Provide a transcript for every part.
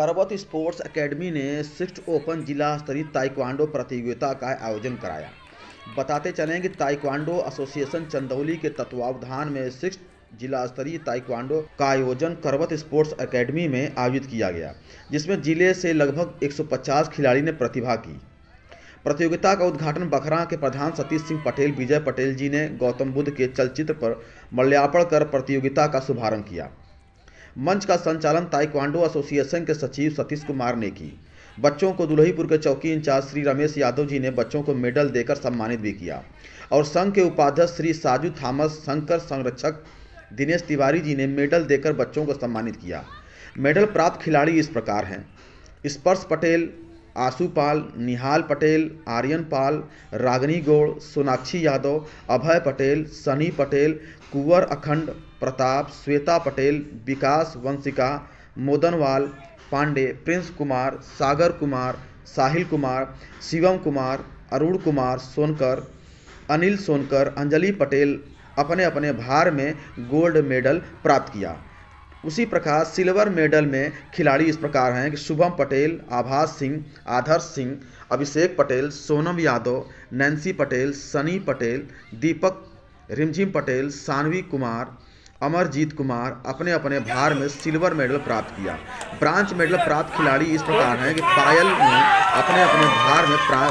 करवत sports academy ने 6th open जिला स्तरीय ताइक्वांडो प्रतियोगिता का आयोजन कराया। बताते चलें कि ताइक्वांडो एसोसिएशन चंदौली के तत्वावधान में 6th जिला स्तरीय ताइक्वांडो का आयोजन करवत स्पोर्ट्स एकेडमी में आयोजित किया गया, जिसमें जिले से लगभग 150 खिलाड़ी ने प्रतिभाग की। प्रतियोगिता का उद्घाटन बखरा के प्रधान सतीश सिंह पटेल विजय पटेल जी ने गौतम बुद्ध के चलचित्र पर माल्यार्पण कर प्रतियोगिता का शुभारंभ किया। मंच का संचालन ताइक्वांडो एसोसिएशन के सचिव सतीश कुमार ने की। बच्चों को दुल्हीपुर के चौकी इंचार्ज श्री रमेश यादव जी ने बच्चों को मेडल देकर सम्मानित भी किया और संघ के उपाध्यक्ष श्री साजू थॉमस, संकर संरक्षक दिनेश तिवारी जी ने मेडल देकर बच्चों को सम्मानित किया। मेडल प्राप्त खिलाड़ी इस प्रकार हैं: स्पर्श पटेल, आशु पाल, निहाल पटेल, आर्यन पाल, रागनी गौड़, सोनाक्षी यादव, अभय पटेल, सनी पटेल, कुंवर अखंड प्रताप, श्वेता पटेल, विकास वंशिका, मोदनवाल पांडे, प्रिंस कुमार, सागर कुमार, साहिल कुमार, शिवम कुमार, अरुण कुमार सोनकर, अनिल सोनकर, अंजलि पटेल अपने अपने भार में गोल्ड मेडल प्राप्त किया। उसी प्रकार सिल्वर मेडल में खिलाड़ी इस प्रकार हैं कि शुभम पटेल, आभास सिंह, आदर्श सिंह, अभिषेक पटेल, सोनम यादव, नैन्सी पटेल, सनी पटेल, दीपक रिमझिम पटेल, सानवी कुमार, अमरजीत कुमार अपने अपने भार में सिल्वर मेडल प्राप्त किया। ब्रांज मेडल प्राप्त खिलाड़ी इस प्रकार हैं कि पायल ने अपने अपने भार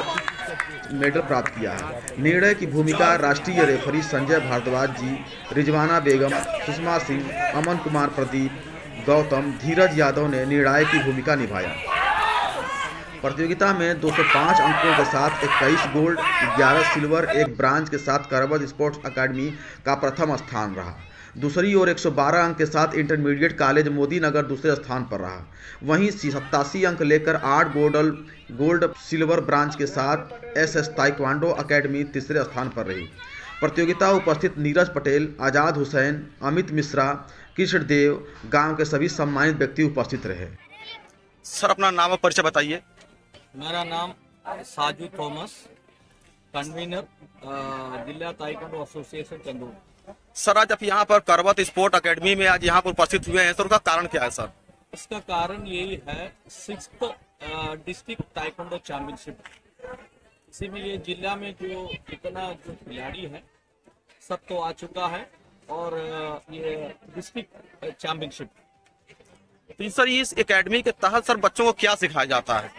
में मेडल प्राप्त किया है। निर्णय की भूमिका राष्ट्रीय रेफरी संजय भारद्वाज जी, रिजवाना बेगम, सुषमा सिंह, अमन कुमार प्रदीप, गौतम, धीरज यादव ने निर्णायक की भूमिका निभाया। प्रतियोगिता में 205 अंकों के साथ 21 गोल्ड, 11 सिल्वर, 1 ब्रांज के साथ करवत स्पोर्ट्स एकेडमी का प्रथम स्थान रहा। दूसरी ओर 112 अंक के साथ इंटरमीडिएट कॉलेज मोदी नगर दूसरे स्थान पर रहा। वहीं 87 अंक लेकर 8 गोल्ड सिल्वर ब्रांच के साथ एसएस ताइक्वांडो एकेडमी तीसरे स्थान पर रही। प्रतियोगिता उपस्थित नीरज पटेल, आज़ाद हुसैन, अमित मिश्रा, कृष्णदेव गांव के सभी सम्मानित व्यक्ति उपस्थित रहे। सर, अपना नाम और परिचय बताइए। मेरा नाम साजू थॉमस, कन्वीनर जिला ताइक्वांडो एसोसिएशन चंदौली। सर, आज आप यहाँ पर करवत स्पोर्ट एकेडमी में आज यहाँ पर उपस्थित हुए हैं, सर उसका कारण क्या है? सर, इसका कारण यही है 6th डिस्ट्रिक्ट ताइक्वांडो चैंपियनशिप। इसी में ये जिला में जो खिलाड़ी है सब तो आ चुका है और ये डिस्ट्रिक्ट चैंपियनशिप। तो सर, इस एकेडमी के तहत सर बच्चों को क्या सिखाया जाता है?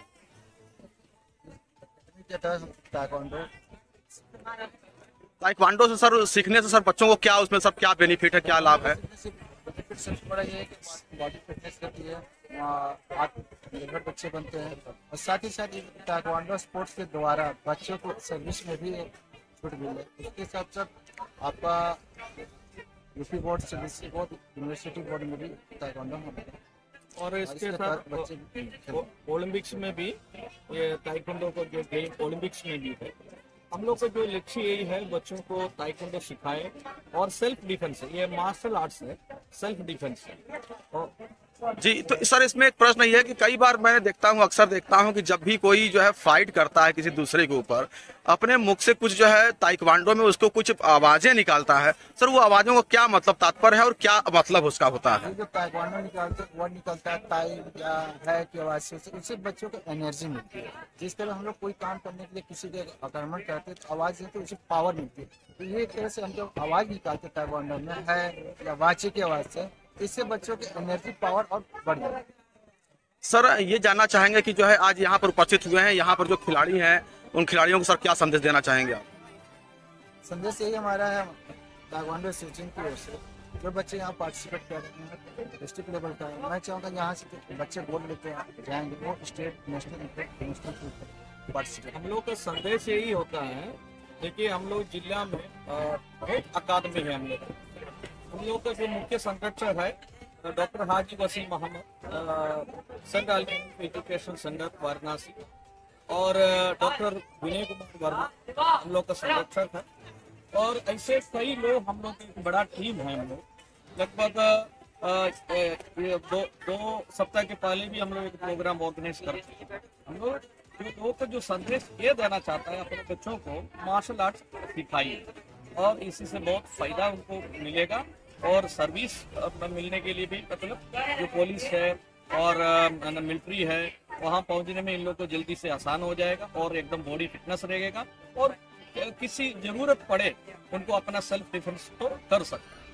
ताइक्वांडो से सर सीखने से सर बच्चों को क्या उसमें सब क्या बेनिफिट है, क्या लाभ है? सबसे बड़ा ये है कि बॉडी फिटनेस रहती है, आत्मनिर्भर बच्चे बनते हैं और साथ ही साथ ताइक्वांडो स्पोर्ट्स के द्वारा बच्चों को सर्विस में भी छूट मिले। इसके साथ साथ आपका UP board, CBSE board, university board में भी ताइक्वांडो होता है और इसके साथ बच्चे ओलंपिक्स में भी ये ताइक्वांडो को जो गेम ओलंपिक्स में भी है। हम लोग का जो लक्ष्य यही है बच्चों को ताइक्वांडो सिखाए और सेल्फ डिफेंस है, ये मार्शल आर्ट्स है, सेल्फ डिफेंस है। और जी, तो सर इसमें एक प्रश्न ये है कि कई बार मैं अक्सर देखता हूं कि जब भी कोई जो है फाइट करता है किसी दूसरे के ऊपर, अपने मुख से कुछ जो है ताइक्वांडो में उसको कुछ आवाजें निकालता है। सर, वो आवाजों को क्या मतलब तात्पर्य है और क्या मतलब उसका होता है? जो ताइक्वांडो निकलता है ताई या है की आवाज से, उससे बच्चों को एनर्जी मिलती है। जिस तरह हम लोग कोई काम करने के लिए किसी के आक्रमण करते हैं तो आवाज देते उसे पावर मिलती है। तो ये एक तरह से हम जब आवाज निकालते ताइक्वांडो में है या वाचे की आवाज से, इससे बच्चों की एनर्जी पावर और बढ़ जाती है। सर, ये जानना चाहेंगे कि जो है आज यहाँ पर उपस्थित हुए हैं, यहाँ पर जो खिलाड़ी हैं उन खिलाड़ियों को सर क्या संदेश देना चाहेंगे आप? संदेश यही हमारा है ताइक्वांडो एसोसिएशन की ओर से, जो बच्चे यहाँ पार्टिसिपेट कर रहे हैं डिस्ट्रिक्ट लेवल का, मैं चाहूँगा यहाँ से बच्चे गोल्ड लेके जाएंगे, वो स्टेट, नेशनल, इंटरनेशनल पार्टिसिपेट। हम लोग का संदेश यही होता है, देखिए हम लोग जिला में बहुत अकादमी है। हम लोग का जो मुख्य संरक्षक है doctor Haji Wasim Mohammad, central education centre Varanasi, और डॉक्टर विनय कुमार वर्मा हम लोग का संरक्षक है। और ऐसे कई लोग, हम लोग की बड़ा टीम है। हम लोग लगभग दो सप्ताह के पहले भी हम लोग एक प्रोग्राम ऑर्गेनाइज करते हैं। हम लोग लोगों का जो संदेश ये देना चाहता है, अपने बच्चों को मार्शल आर्ट्स सिखाइए और इसी से बहुत फायदा उनको मिलेगा। और सर्विस मिलने के लिए भी, मतलब जो पुलिस है और मिलिट्री है, वहाँ पहुँचने में इन लोग को जल्दी से आसान हो जाएगा और एकदम बॉडी फिटनेस रहेगा और किसी जरूरत पड़े उनको अपना सेल्फ डिफेंस तो कर सकते हैं।